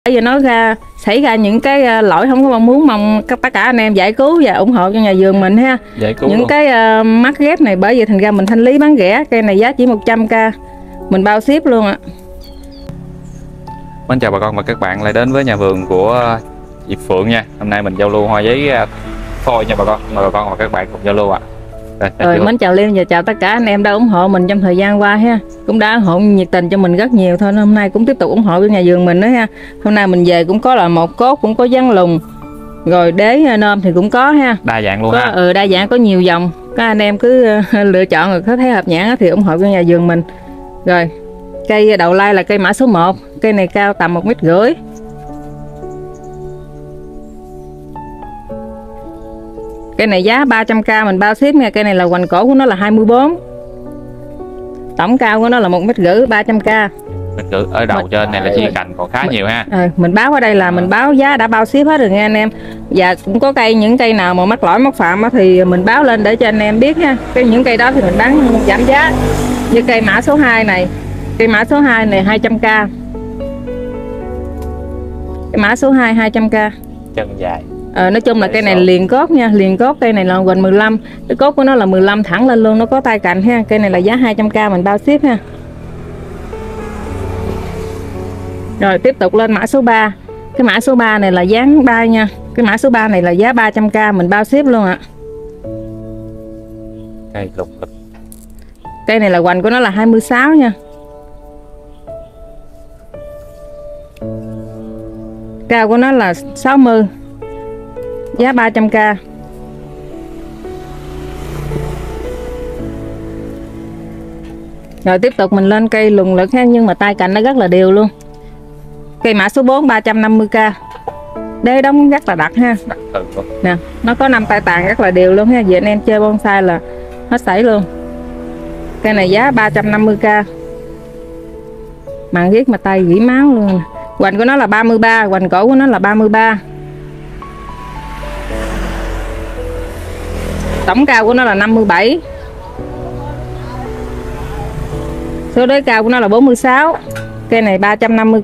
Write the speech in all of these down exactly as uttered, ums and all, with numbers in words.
Bây giờ nói ra xảy ra những cái lỗi không có mong muốn, mong tất cả anh em giải cứu và ủng hộ cho nhà vườn mình ha. Giải cứu những luôn. cái uh, mắc ghép này, bởi vì thành ra mình thanh lý bán rẻ. Cây này giá chỉ một trăm k, mình bao ship luôn ạ. Mến chào bà con và các bạn lại đến với nhà vườn của chị Phượng nha. Hôm nay mình giao lưu hoa giấy phôi nha bà con. Mời bà con và các bạn cùng giao lưu ạ. À. Rồi, mến chào Liêm và chào tất cả anh em đã ủng hộ mình trong thời gian qua ha. Cũng đã ủng hộ nhiệt tình cho mình rất nhiều thôi. Hôm nay cũng tiếp tục ủng hộ cho nhà vườn mình nữa ha. Hôm nay mình về cũng có là một cốt, cũng có dán lùng, rồi đế nôm thì cũng có ha. Đa dạng luôn có, ha. Ừ, đa dạng, có nhiều dòng. Các anh em cứ uh, lựa chọn rồi có thấy hợp nhãn thì ủng hộ cho nhà vườn mình. Rồi, cây đậu lai là cây mã số một. Cây này cao tầm một mét rưỡi. Cây này giá ba trăm k mình bao ship nha. Cây này là hoành cổ của nó là hai mươi bốn. Tổng cao của nó là một mét rưỡi, ba trăm k. Mình cứ ở đầu mình, trên này là chỉ cành còn khá mình, nhiều ha. À, mình báo ở đây là à. mình báo giá đã bao ship hết rồi nha anh em. Và cũng có cây, những cây nào mà mắc lỗi mắc phạm thì mình báo lên để cho anh em biết ha. Cái những cây đó thì mình bán giảm giá. Như cây mã số hai này, cây mã số hai này hai trăm k. Cái mã số hai hai trăm k. Chân dài. Ờ, nói chung là cây này liền cốt nha, liền cốt. Cây này là hoành mười lăm, cái cốt của nó là mười lăm thẳng lên luôn, nó có tay cành ha. Cây này là giá hai trăm k mình bao ship ha. Rồi tiếp tục lên mã số ba. Cái mã số ba này là dán bay nha. Cái mã số ba này là giá ba trăm k mình bao ship luôn ạ. Cây lục lực. Cây này là hoành của nó là hai mươi sáu nha. Cao của nó là sáu mươi. Giá ba trăm k. Rồi tiếp tục mình lên cây lùng lực ha, nhưng mà tay cành nó rất là đều luôn. Cây mã số bốn ba trăm năm mươi k. Đế đóng rất là đặc ha. Đặc thường luôn. Nè, nó có năm tay tàn rất là đều luôn ha. Vậy anh em chơi bonsai là hết sảy luôn. Cây này giá ba trăm năm mươi k. Màn viết mà tay gỉ máu luôn. Hoành của nó là ba mươi ba, hoành cổ của nó là ba mươi ba. Tổng cao của nó là năm mươi bảy. Số đế cao của nó là bốn mươi sáu. Cây này ba trăm năm mươi k.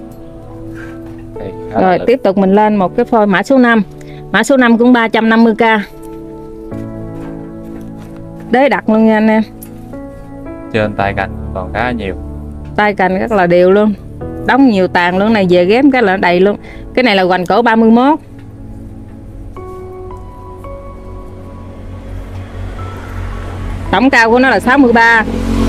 Rồi tiếp tục mình lên một cái phôi mã số năm. Mã số năm cũng ba trăm năm mươi k. Đế đặc luôn nha anh em. Trên tay cành còn khá nhiều. Tay cành rất là đều luôn. Đóng nhiều tàn luôn, này về ghép cái là đầy luôn. Cái này là hoành cổ ba mươi mốt. Tổng cao của nó là sáu mươi ba.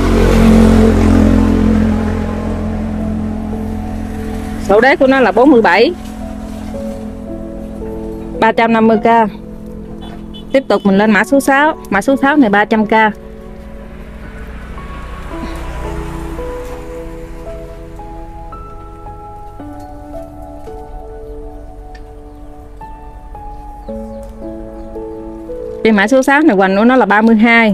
Số đế của nó là bốn mươi bảy. ba trăm năm mươi k. Tiếp tục mình lên mã số sáu. Mã số sáu này ba trăm k. Cái mã số sáu này hoành của nó là ba mươi hai.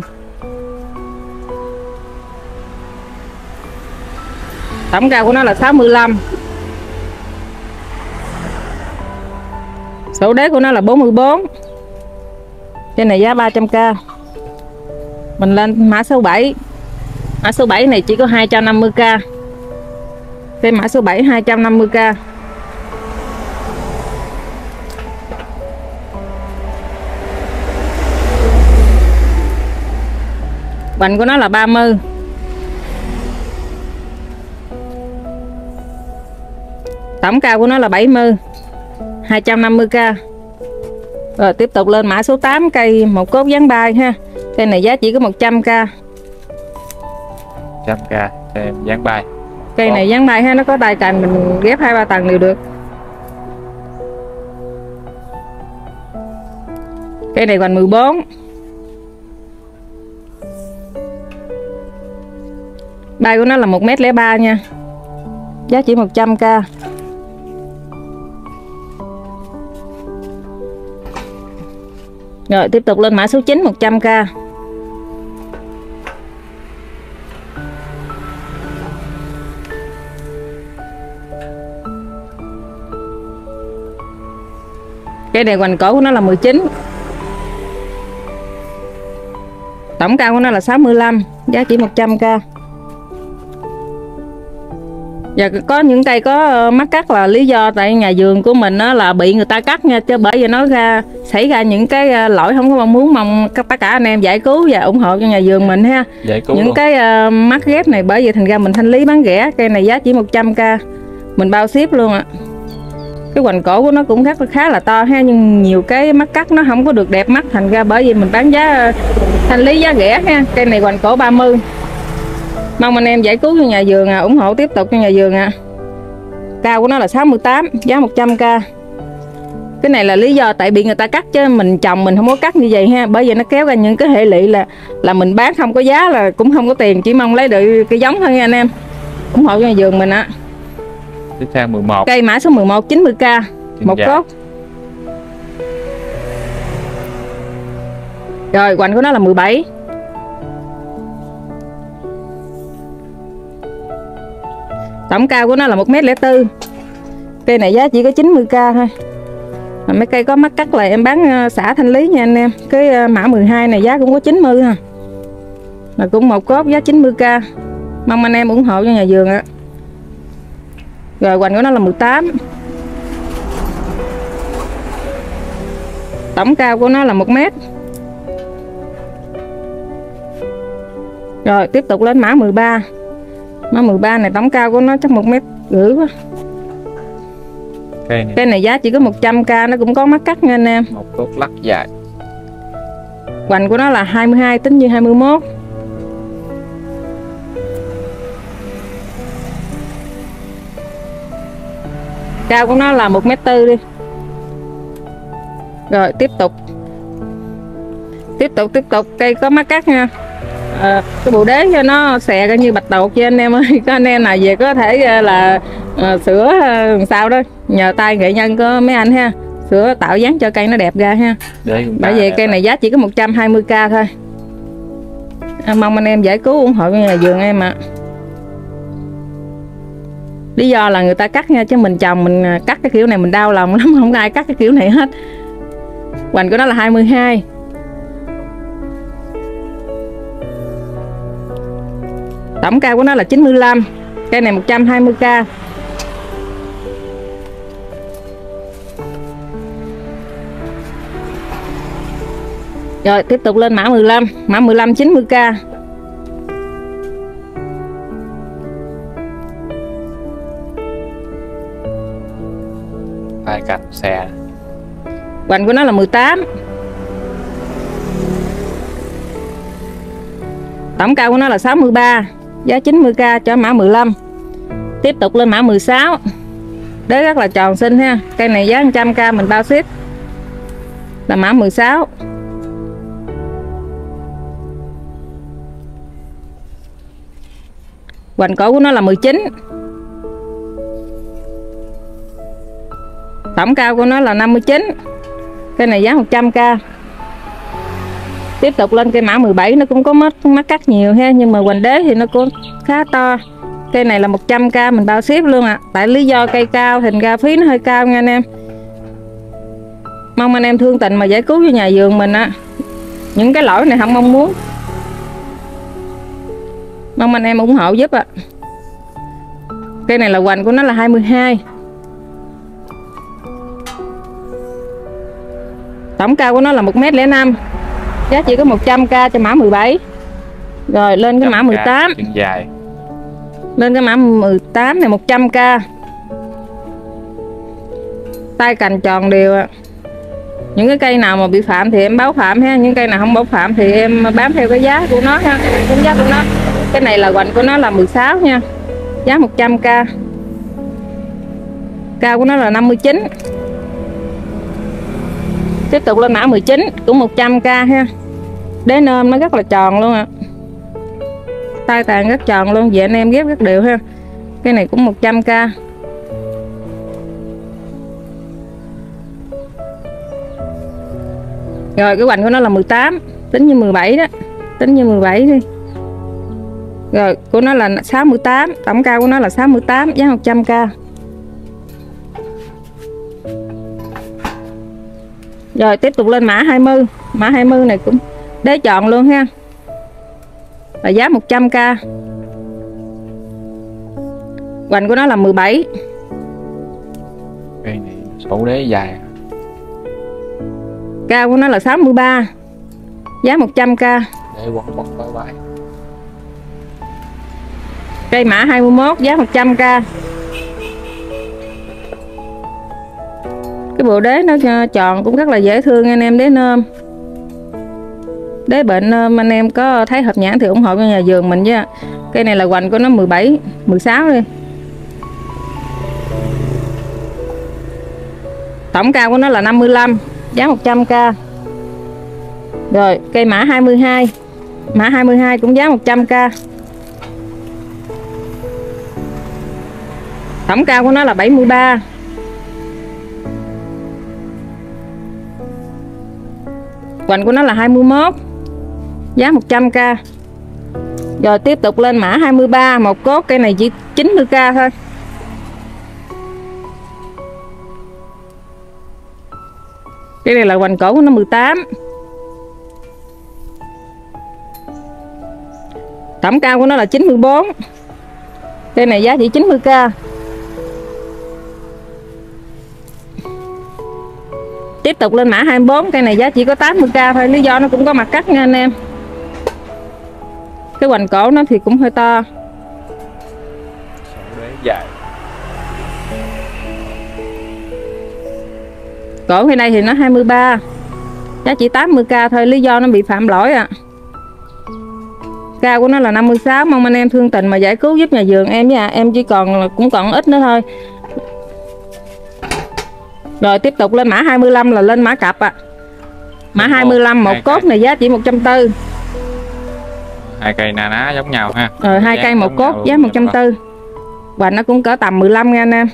Tổng cao của nó là sáu mươi lăm. Số đế của nó là bốn mươi bốn. Cái này giá ba trăm k. Mình lên mã số bảy. Mã số bảy này chỉ có hai trăm năm mươi k. Cái mã số bảy hai trăm năm mươi k. Hoành của nó là ba mươi. Tổng cao của nó là bảy mươi. hai trăm năm mươi k. Rồi tiếp tục lên mã số tám. Cây một cốt dán bay ha. Cây này giá chỉ có một trăm k. một trăm k em dán bay. Cây này dán bay ha, nó có tay cành, mình ghép hai ba tầng đều được. Cây này hoành mười bốn. Bay của nó là một mét lẻ ba nha. Giá chỉ một trăm k. Rồi tiếp tục lên mã số chín một trăm k. Cây này hoành cổ của nó là mười chín. Tổng cao của nó là sáu mươi lăm. Giá chỉ một trăm k. Và có những cây có mắc cắt là lý do tại nhà vườn của mình đó là bị người ta cắt nha, chứ bởi vì nó ra xảy ra những cái lỗi không có mong muốn. Mong tất cả anh em giải cứu và ủng hộ cho nhà vườn mình ha. Giải cứu những luôn. cái uh, mắc ghép này, bởi vì thành ra mình thanh lý bán rẻ. Cây này giá chỉ một trăm k, mình bao ship luôn ạ. Cái hoành cổ của nó cũng khá, khá là to ha, nhưng nhiều cái mắt cắt nó không có được đẹp mắt, thành ra bởi vì mình bán giá uh, thanh lý giá rẻ ha. Cây này hoành cổ ba mươi. Mong anh em giải cứu cho nhà vườn à, ủng hộ tiếp tục cho nhà vườn à. Cao của nó là sáu mươi tám, giá một trăm k. Cái này là lý do tại bị người ta cắt, chứ mình trồng mình không có cắt như vậy ha, bởi vì nó kéo ra những cái hệ lụy là là mình bán không có giá, là cũng không có tiền, chỉ mong lấy được cái giống thôi nha anh em. Ủng hộ cho nhà vườn mình á. Tiếp theo mười một. Cây mã số mười một, chín mươi k, một cốt. Rồi hoành của nó là mười bảy. Tổng cao của nó là một mét lẻ bốn. Cây này giá chỉ có chín mươi k thôi. Mà mấy cây có mắc cắt là em bán xả thanh lý nha anh em. Cái mã mười hai này giá cũng có chín mươi ha. Là cũng một cốt giá chín mươi k. Mong anh em ủng hộ cho nhà vườn ạ. Rồi hoành của nó là mười tám. Tổng cao của nó là một mét. Rồi tiếp tục lên mã mười ba. Mã mười ba này tổng cao của nó chắc một mét rưỡi quá. Cây này. Cây này giá chỉ có một trăm k, nó cũng có mắt cắt nha anh em. Một cốt lắc dài. Hoành của nó là hai mươi hai, tính như hai mươi mốt. Cao của nó là một mét tư đi. Rồi tiếp tục. Tiếp tục tiếp tục cây có mắt cắt nha. À, cái bộ đế cho nó xè ra như bạch tuộc cho anh em ơi. Có anh em nào về có thể là à, sửa làm sao đó, nhờ tay nghệ nhân có mấy anh ha, sửa tạo dáng cho cây nó đẹp ra ha. Bởi vì cây này giá chỉ có một trăm hai mươi k thôi. À, mong anh em giải cứu ủng hộ cho nhà vườn em ạ. À. Lý do là người ta cắt nha, chứ mình trồng mình cắt cái kiểu này mình đau lòng lắm, không có ai cắt cái kiểu này hết. Hoành của nó là hai mươi hai. Tổng cao của nó là chín mươi lăm. Cây này một trăm hai mươi k. Rồi tiếp tục lên mã mười lăm. Mã mười lăm chín mươi k. Hai cành xe. Hoành của nó là mười tám. Tổng cao của nó là sáu mươi ba, giá chín mươi k cho mã mười lăm. Tiếp tục lên mã mười sáu. Đế rất là tròn xinh ha. Cây này giá một trăm k, mình bao ship. Là mã mười sáu. Hoành cổ của nó là mười chín. Tổng cao của nó là năm mươi chín. Cây này giá một trăm k. Tiếp tục lên cây mã mười bảy, nó cũng có mắt mắt cắt nhiều ha, nhưng mà hoành đế thì nó cũng khá to. Cây này là một trăm k, mình bao ship luôn ạ. À. Tại lý do cây cao thành ra phí nó hơi cao nha anh em. Mong anh em thương tình mà giải cứu cho nhà vườn mình á. À. Những cái lỗi này không mong muốn. Mong anh em ủng hộ giúp ạ. À. Cây này là hoành của nó là hai mươi hai. Tổng cao của nó là một mét lẻ năm. Giá chỉ có một trăm k cho mã mười bảy. Rồi lên cái mã mười tám. Dài. Lên cái mã mười tám này một trăm k. Tay cành tròn đều ạ. Những cái cây nào mà bị phạm thì em báo phạm ha, những cây nào không báo phạm thì em bám theo cái giá của nó ha, cái giá của nó. Cái này là hoành của nó là mười sáu nha. Giá một trăm k. Cao của nó là năm mươi chín. Tiếp tục lên mã mười chín, cũng một trăm k ha. Đế nôm nó rất là tròn luôn ạ. À. Tay tàn rất tròn luôn, vậy anh em ghép rất đều ha. Cái này cũng một trăm k. Rồi cái hoành của nó là mười tám, tính như mười bảy đó. Tính như mười bảy đi. Rồi của nó là sáu mươi tám, tổng cao của nó là sáu mươi tám, giá một trăm k. Rồi tiếp tục lên mã hai mươi. Mã hai mươi này cũng đế tròn luôn ha. Là giá một trăm k. Hoành của nó là mười bảy. Cây này sổ đế dài. Cao của nó là sáu mươi ba. Giá một trăm k. Để quấn quấn bye bye. Cây mã hai mươi mốt, giá một trăm k. Cái bộ đế nó tròn cũng rất là dễ thương anh em, đế nôm. Đế bệnh nôm anh em có thấy hợp nhãn thì ủng hộ cho nhà vườn mình nha. Cây này là hoành của nó mười bảy, mười sáu đi. Tổng cao của nó là năm mươi lăm, giá một trăm k. Rồi, cây mã hai mươi hai. Mã hai mươi hai cũng giá một trăm k. Tổng cao của nó là bảy mươi ba. Hoành của nó là hai mươi mốt, giá một trăm k. Rồi tiếp tục lên mã hai mươi ba, một cốt, cây này chỉ chín mươi k thôi. Cái này là hoành cổ của nó mười tám. Tổng cao của nó là chín mươi bốn. Cây này giá chỉ chín mươi k. Tiếp tục lên mã hai mươi bốn, cây này giá chỉ có tám mươi k thôi, lý do nó cũng có mặt cắt nha anh em. Cái hoành cổ nó thì cũng hơi to. Dài. Cổ bên đây thì nó hai mươi ba, giá chỉ tám mươi k thôi, lý do nó bị phạm lỗi à. Cao của nó là năm mươi sáu, mong anh em thương tình mà giải cứu giúp nhà vườn em nha. Em chỉ còn cũng còn ít nữa thôi. Rồi tiếp tục lên mã hai mươi lăm là lên mã cặp ạ. À. Mã hai mươi lăm, một cốt này giá chỉ một trăm bốn mươi. Hai cây na ná giống nhau ha. Ờ, hai cây một cốt giá một trăm bốn mươi. Và nó cũng cỡ tầm mười lăm nha anh em.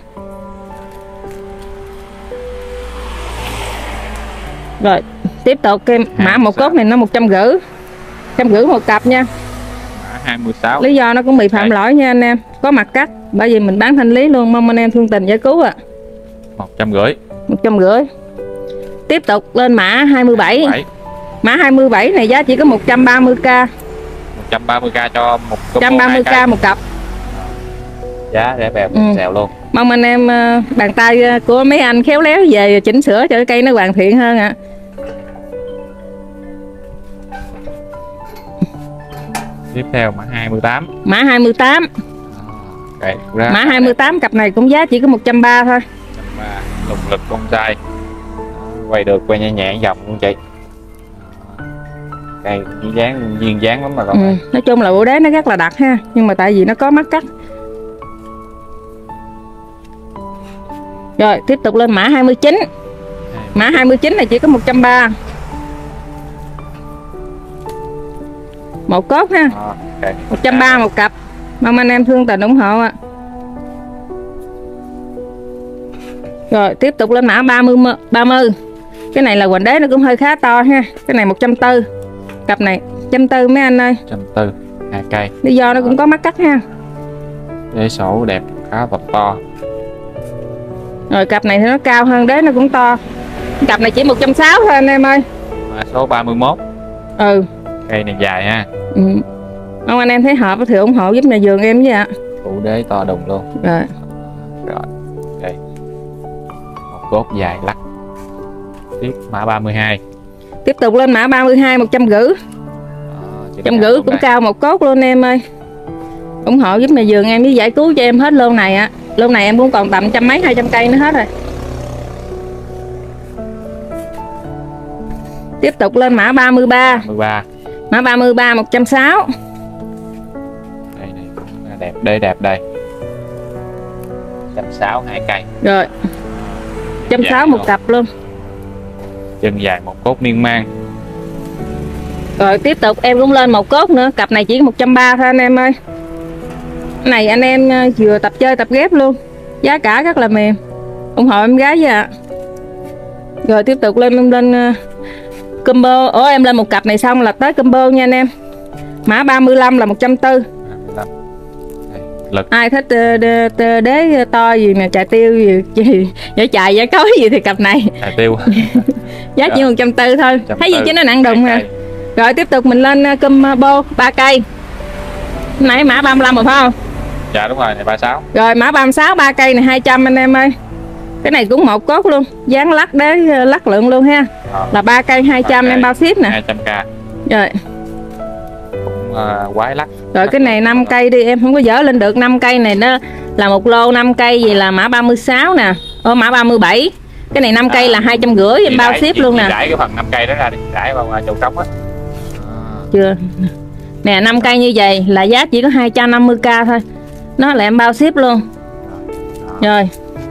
Rồi tiếp tục cái mã một cốt này nó một trăm rưỡi. Trăm rưỡi một cặp nha. Mã hai mươi sáu. Lý do nó cũng bị phạm lỗi nha anh em, có mặt cắt, bởi vì mình bán thanh lý luôn, mong anh em thương tình giải cứu ạ. À. Một trăm rưỡi. Một trăm rưỡi. Tiếp tục lên mã hai mươi bảy. Mã hai mươi bảy này giá chỉ có một trăm ba mươi k. một trăm ba mươi k cho một một trăm ba mươi k một cặp. Giá rẻ bèo ừ. xèo luôn. Mong anh em uh, bàn tay của mấy anh khéo léo về chỉnh sửa cho cái cây nó hoàn thiện hơn ạ. À. Tiếp theo mã hai mươi tám. Mã hai mươi tám. Okay, ra mã hai mươi tám cặp này cũng giá chỉ có một trăm ba mươi thôi. một trăm ba mươi, lục lực con trai. Quay được, quay nhẹ nhẹ dòng luôn chị. Cây dáng duyên dáng lắm mà con. Ừ, nói chung là bộ đế nó rất là đặc ha, nhưng mà tại vì nó có mắt cắt. Rồi tiếp tục lên mã hai mươi chín. Mã hai mươi chín này chỉ có một trăm ba mươi. Một cốt ha. À, okay. một trăm ba mươi một cặp. Mong anh em thương tình ủng hộ ạ. À. Rồi tiếp tục lên mã ba mươi ba mươi. Cái này là hoành đế nó cũng hơi khá to ha. Cái này một trăm bốn mươi. Cặp này một trăm bốn mươi mấy anh ơi. một trăm bốn mươi, hai cây. Lý do nó cũng có mắt cắt ha. Đế sổ đẹp, khá thật to. Rồi cặp này thì nó cao hơn, đế nó cũng to. Cặp này chỉ một trăm sáu mươi thôi anh em ơi. Mã số ba mươi mốt. Ừ. Cây này dài ha. Ừ. Mong anh em thấy hợp thì ủng hộ giúp nhà vườn em với ạ. Phụ đế to đùng luôn. Rồi. Rồi. Đây. Một cốt dài lắc. Tiếp mã ba mươi hai. Tiếp tục lên mã ba mươi hai một trăm rưỡi. một trăm rưỡi cũng đây. Cao một cốt luôn em ơi. Ủng hộ giúp nhà vườn em với giải cứu cho em hết lô này ạ. À. Lô này em cũng còn tầm trăm mấy hai trăm cây nữa hết rồi. Tiếp tục lên mã ba mươi ba. ba mươi ba. Mã ba mươi ba một trăm sáu mươi. Đây này cũng đẹp, đây đẹp đây. một trăm sáu mươi hai cây. Rồi. một trăm sáu mươi một cặp luôn. Chân dài một cốt miên man. Rồi tiếp tục em cũng lên một cốt nữa, cặp này chỉ một trăm ba mươi thôi anh em ơi. Cái này anh em vừa tập chơi tập ghép luôn. Giá cả rất là mềm. Ủng hộ em gái vậy ạ. Rồi tiếp tục lên em lên uh, combo. Ủa em lên một cặp này xong là tới combo nha anh em. Mã ba mươi lăm là một trăm bốn mươi. Lực. Ai thích uh, đế, đế to gì nè, chài tiêu gì, gì giải chài giải cối gì thì cặp này. Chài tiêu. Giá chỉ một trăm bốn mươi thôi. Thấy gì chứ nó nặng đùng ha. Rồi tiếp tục mình lên combo ba cây. Nãy mã ba mươi lăm rồi phải không? Dạ đúng rồi, này ba mươi sáu. Rồi mã ba mươi sáu, ba cây này hai trăm anh em ơi. Cái này cũng một cốt luôn, dán lắc đế lắc lượng luôn ha. À. Là ba cây hai trăm em bao ship nè. hai trăm k. Rồi. Cũng uh, quái lắc. Rồi cái này năm cây đi, em không có dỡ lên được. Năm cây này nó là một lô năm cây gì là mã ba mươi sáu nè. Ô mã ba mươi bảy. Cái này năm cây à, là hai trăm rưỡi em bao ship luôn nè. Rải cái phần năm cây đó ra đi, rải vào chỗ trống á. Chưa. Nè năm cây như vậy là giá chỉ có hai trăm năm mươi k thôi. Nó là em bao ship luôn. Rồi.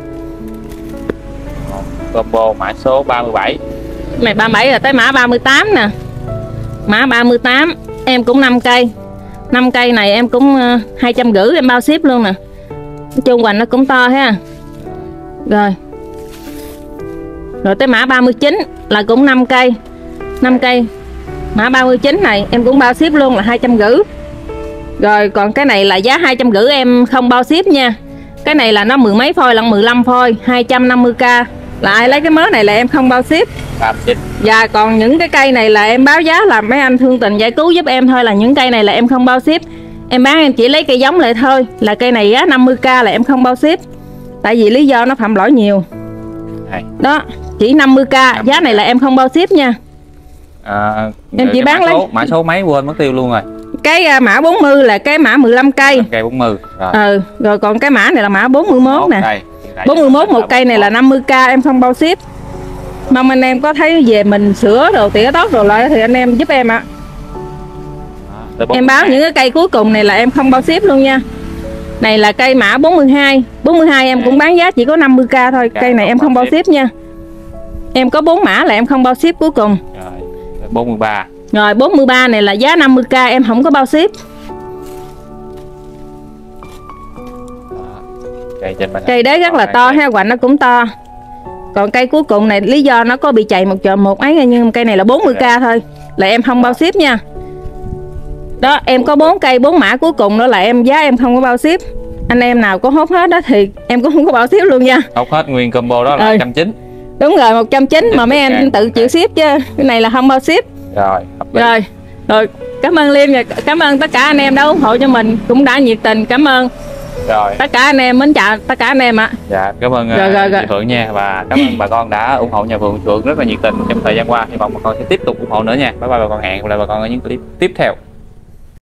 Combo mã số ba mươi bảy. Này ba mươi bảy rồi tới mã ba mươi tám nè. Mã ba mươi tám em cũng năm cây. năm cây này em cũng uh, hai trăm rưỡi em bao ship luôn nè. Nói chung hoành nó cũng to ha. Rồi. Rồi tới mã ba mươi chín là cũng năm cây. năm cây. Mã ba mươi chín này em cũng bao ship luôn là hai trăm rưỡi. Rồi còn cái này là giá hai trăm rưỡi em không bao ship nha. Cái này là nó mười mấy phôi lận, mười lăm phôi, hai trăm năm mươi k. Là ai lấy cái mớ này là em không bao ship. Và còn những cái cây này là em báo giá là mấy anh thương tình giải cứu giúp em thôi, là những cây này là em không bao ship. Em bán em chỉ lấy cây giống lại thôi. Là cây này giá năm mươi k là em không bao ship. Tại vì lý do nó phạm lỗi nhiều. Đó, chỉ năm mươi k, giá này là em không bao ship nha. À, em chỉ bán lấy mã số mấy quên mất tiêu luôn rồi. Cái uh, mã bốn mươi là cái mã mười lăm cây. Cây bốn mươi. Rồi. Ừ, rồi còn cái mã này là mã bốn mươi mốt nè. Đây. bốn mươi mốt một cây này là năm mươi k em không bao ship. Mong anh em có thấy về mình sửa đồ tỉa tót rồi lại thì anh em giúp em ạ. À, em báo những cái cây cuối cùng này là em không bao ship luôn nha. Này là cây mã bốn mươi hai. bốn mươi hai em cũng bán giá chỉ có năm mươi k thôi. Cây này em không bao ship nha. Em có bốn mã là em không bao ship cuối cùng. Rồi, bốn mươi ba. Rồi bốn mươi ba này là giá năm mươi k em không có bao ship. Cây, cây đấy rất là to ha, hoành nó cũng to. Còn cây cuối cùng này lý do nó có bị chạy một chợ một ấy, nhưng cây này là bốn mươi k thôi, là em không bao ship nha. Đó em có bốn cây bốn mã cuối cùng đó là em giá em không có bao ship. Anh em nào có hốt hết đó thì em cũng không có bao ship luôn nha. Hốt hết nguyên combo đó là ừ. một trăm chín mươi. Đúng rồi, một trăm chín mươi mà mấy anh tự chịu ship chứ. Cái này là không bao ship. Rồi, rồi. Rồi, cảm ơn Liêm và cảm ơn tất cả anh em đã ủng hộ cho mình, cũng đã nhiệt tình. Cảm ơn. Rồi. Tất cả anh em, mến chào tất cả anh em ạ. Dạ, cảm ơn rồi, rồi, rồi. chị Phượng nha, và cảm ơn bà con đã ủng hộ nhà vườn Phượng rất là nhiệt tình trong thời gian qua. Hy vọng bà con sẽ tiếp tục ủng hộ nữa nha. Bye bye bà con, hẹn gặp lại bà con ở những clip tiếp theo.